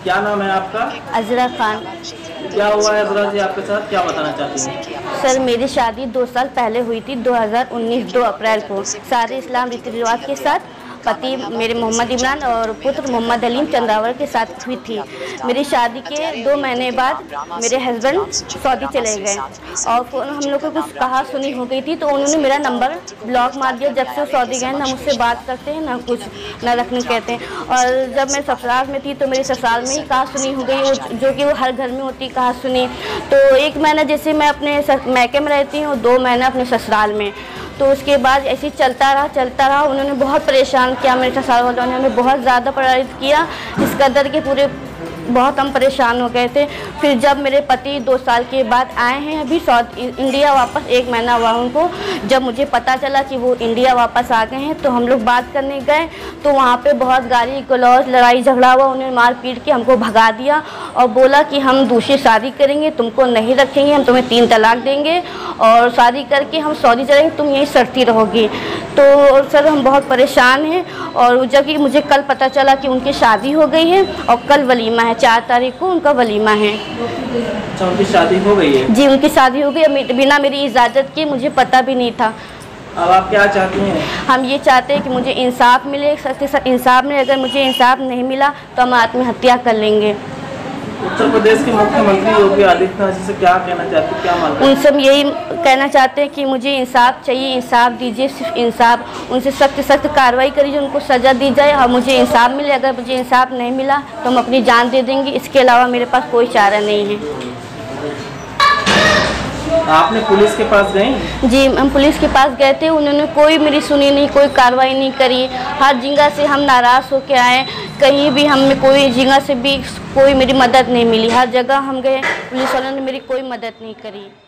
क्या नाम है आपका? अजरा खान। क्या हुआ है अजरा जी आपके साथ, क्या बताना चाहती हैं? सर मेरी शादी 2 साल पहले हुई थी, 2019 2 अप्रैल को सारे इस्लाम रीति रिवाज के साथ। पति मेरे मोहम्मद इमरान और पुत्र मोहम्मद अलीम चंद्रावर के साथ हुई थी। मेरी शादी के 2 महीने बाद मेरे हस्बैंड सऊदी चले गए और हम लोग को कुछ कहा सुनी हो गई थी, तो उन्होंने मेरा नंबर ब्लॉक मार दिया। जब से वो सऊदी गए ना मुझसे बात करते हैं ना कुछ ना रखने कहते हैं। और जब मैं ससुराल में थी तो मेरे ससुराल में ही कहा सुनी हो गई, जो कि वो हर घर में होती कहा सुनी। तो 1 महीना जैसे मैं अपने मैके में रहती हूँ, 2 महीना अपने ससुराल में। तो उसके बाद ऐसे ही चलता रहा। उन्होंने बहुत परेशान किया, मेरे ससुराल वालों ने हमें बहुत ज़्यादा प्रभावित किया, इस कदर के पूरे बहुत हम परेशान हो गए थे। फिर जब मेरे पति 2 साल के बाद आए हैं अभी इंडिया वापस, 1 महीना हुआ उनको। जब मुझे पता चला कि वो इंडिया वापस आ गए हैं तो हम लोग बात करने गए, तो वहाँ पे बहुत गाली गलौज लड़ाई झगड़ा हुआ। उन्होंने मार पीट के हमको भगा दिया और बोला कि हम दूसरी शादी करेंगे, तुमको नहीं रखेंगे, हम तुम्हें 3 तलाक देंगे और शादी करके हम सऊदी चलेंगे, तुम यहीं सड़ती रहोगी। तो सर हम बहुत परेशान हैं। और जब कि मुझे कल पता चला कि उनकी शादी हो गई है और कल वलीमा है, 4 तारीख को उनका वलीमा है। अच्छा, उनकी शादी हो गई है? जी उनकी शादी हो गई, बिना मेरी इजाज़त के, मुझे पता भी नहीं था। अब आप क्या चाहती हैं? हम ये चाहते हैं कि मुझे इंसाफ मिले, सख्त से सख्त इंसाफ मिले। अगर मुझे इंसाफ नहीं मिला तो हम आत्महत्या कर लेंगे। उत्तर प्रदेश के मुख्यमंत्री योगी आदित्यनाथ जी से क्या कहना चाहते हैं, क्या मांग? उनसे हम यही कहना चाहते हैं कि मुझे इंसाफ चाहिए, इंसाफ दीजिए, सिर्फ इंसाफ। उनसे सख्त सख्त कार्रवाई करिए, उनको सज़ा दी जाए और मुझे इंसाफ मिले। अगर मुझे इंसाफ नहीं मिला तो हम अपनी जान दे देंगे, इसके अलावा मेरे पास कोई चारा नहीं है। आपने पुलिस के पास गई? जी हम पुलिस के पास गए थे, उन्होंने कोई मेरी सुनी नहीं, कोई कार्रवाई नहीं करी। हर जगह से हम नाराज़ होकर आए, कहीं भी हमें कोई जगह से भी कोई मेरी मदद नहीं मिली। हर जगह हम गए, पुलिस वालों ने मेरी कोई मदद नहीं करी।